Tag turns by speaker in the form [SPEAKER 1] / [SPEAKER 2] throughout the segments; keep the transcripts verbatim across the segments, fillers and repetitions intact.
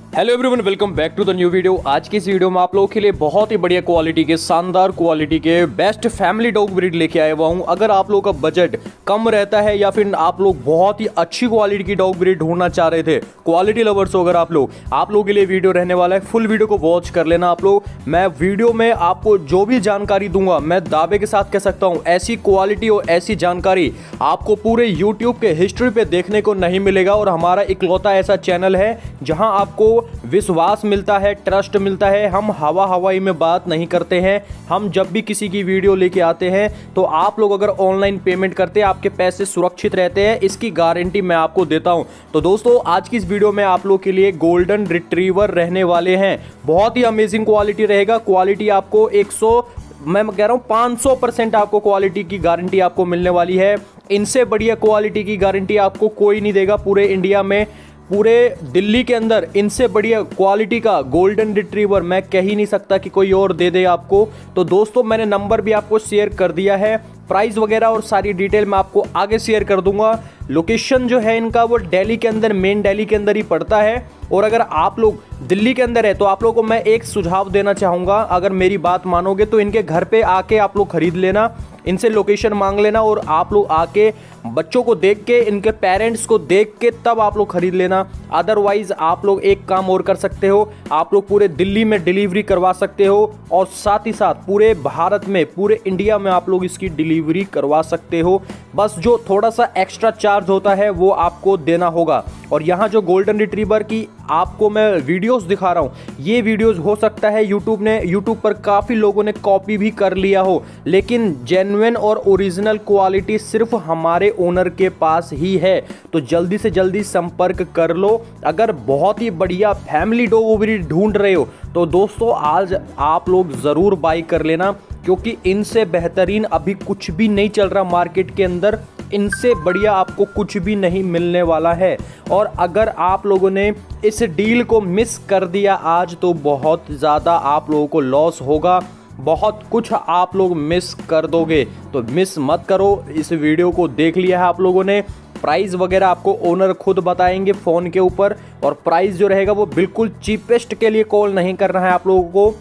[SPEAKER 1] Hello everyone, welcome back to the new video. आज की इस वीडियो में आप लोगों के लिए बहुत ही बढ़िया क्वालिटी के, शानदार क्वालिटी के बेस्ट फैमिली डॉग ब्रीड लेके आया हुआ हूं। अगर आप लोगों का बजट कम रहता है या फिर आप लोग बहुत ही अच्छी क्वालिटी की डॉग ब्रीड ढूंढना चाह रहे थे, क्वालिटी लवर्स हो अगर आप लोग, आप लोगों के लिए वीडियो रहने वाला है। फुल वीडियो को वॉच कर लेना आप लोग। मैं वीडियो में आपको जो भी जानकारी दूंगा, मैं दावे के साथ कह सकता हूँ ऐसी क्वालिटी और ऐसी जानकारी आपको पूरे यूट्यूब के हिस्ट्री पे देखने को नहीं मिलेगा। और हमारा इकलौता ऐसा चैनल है जहां आपको विश्वास मिलता है, ट्रस्ट मिलता है। हम हवा हवाई में बात नहीं करते हैं। हम जब भी किसी की वीडियो लेके आते हैं तो आप लोग अगर ऑनलाइन पेमेंट करते हैं, आपके पैसे सुरक्षित रहते हैं, इसकी गारंटी मैं आपको देता हूं। तो दोस्तों, आज की इस वीडियो में आप लोग के लिए गोल्डन रिट्रीवर रहने वाले हैं। बहुत ही अमेजिंग क्वालिटी रहेगा। क्वालिटी आपको एक सौ मैं कह रहा हूं पाँच सौ परसेंट आपको क्वालिटी की गारंटी आपको मिलने वाली है। इनसे बढ़िया क्वालिटी की गारंटी आपको कोई नहीं देगा पूरे इंडिया में, पूरे दिल्ली के अंदर। इनसे बढ़िया क्वालिटी का गोल्डन रिट्रीवर मैं कह ही नहीं सकता कि कोई और दे दे आपको। तो दोस्तों, मैंने नंबर भी आपको शेयर कर दिया है, प्राइस वगैरह और सारी डिटेल मैं आपको आगे शेयर कर दूंगा। लोकेशन जो है इनका वो दिल्ली के अंदर, मेन दिल्ली के अंदर ही पड़ता है। और अगर आप लोग दिल्ली के अंदर है तो आप लोगों को मैं एक सुझाव देना चाहूँगा, अगर मेरी बात मानोगे तो इनके घर पे आके आप लोग खरीद लेना, इनसे लोकेशन मांग लेना और आप लोग आके बच्चों को देख के, इनके पेरेंट्स को देख के तब आप लोग खरीद लेना। अदरवाइज आप लोग एक काम और कर सकते हो, आप लोग पूरे दिल्ली में डिलीवरी करवा सकते हो और साथ ही साथ पूरे भारत में, पूरे इंडिया में आप लोग इसकी डिलीवरी करवा सकते हो। बस जो थोड़ा सा एक्स्ट्रा चार्ज होता है वो आपको देना होगा। और यहाँ जो गोल्डन रिट्रीवर की आपको मैं वीडियोस दिखा रहा हूँ, ये वीडियोस हो सकता है यूट्यूब ने यूट्यूब पर काफ़ी लोगों ने कॉपी भी कर लिया हो, लेकिन जेन्युइन और ओरिजिनल क्वालिटी सिर्फ हमारे ओनर के पास ही है। तो जल्दी से जल्दी संपर्क कर लो। अगर बहुत ही बढ़िया फैमिली डॉग ब्रीड ढूंढ रहे हो तो दोस्तों आज आप लोग ज़रूर बाई कर लेना, क्योंकि इनसे बेहतरीन अभी कुछ भी नहीं चल रहा मार्केट के अंदर। इनसे बढ़िया आपको कुछ भी नहीं मिलने वाला है। और अगर आप लोगों ने इस डील को मिस कर दिया आज, तो बहुत ज़्यादा आप लोगों को लॉस होगा, बहुत कुछ आप लोग मिस कर दोगे। तो मिस मत करो। इस वीडियो को देख लिया है आप लोगों ने, प्राइस वगैरह आपको ओनर खुद बताएंगे फ़ोन के ऊपर। और प्राइस जो रहेगा वो बिल्कुल चीपेस्ट के लिए कॉल नहीं करना है आप लोगों को।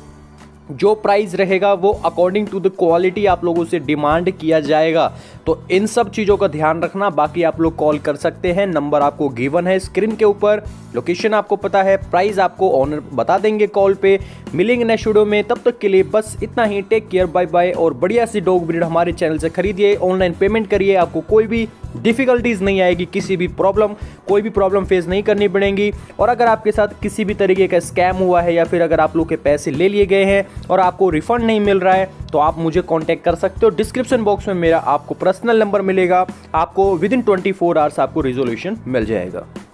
[SPEAKER 1] जो प्राइस रहेगा वो अकॉर्डिंग टू द क्वालिटी आप लोगों से डिमांड किया जाएगा। तो इन सब चीज़ों का ध्यान रखना। बाकी आप लोग कॉल कर सकते हैं, नंबर आपको गिवन है स्क्रीन के ऊपर, लोकेशन आपको पता है, प्राइस आपको ऑनर बता देंगे कॉल पे। मिलेंगे नेक्स्ट वीडियो में, तब तक के लिए बस इतना ही। Take care, bye bye. और बढ़िया सी डॉग ब्रीड हमारे चैनल से खरीदिए, ऑनलाइन पेमेंट करिए, आपको कोई भी डिफिकल्टीज नहीं आएगी, किसी भी प्रॉब्लम कोई भी प्रॉब्लम फेस नहीं करनी पड़ेगी। और अगर आपके साथ किसी भी तरीके का स्कैम हुआ है या फिर अगर आप लोग के पैसे ले लिए गए हैं और आपको रिफंड नहीं मिल रहा है, तो आप मुझे कांटेक्ट कर सकते हो। डिस्क्रिप्शन बॉक्स में मेरा आपको पर्सनल नंबर मिलेगा, आपको within twenty four hours आपको रिजोल्यूशन मिल जाएगा।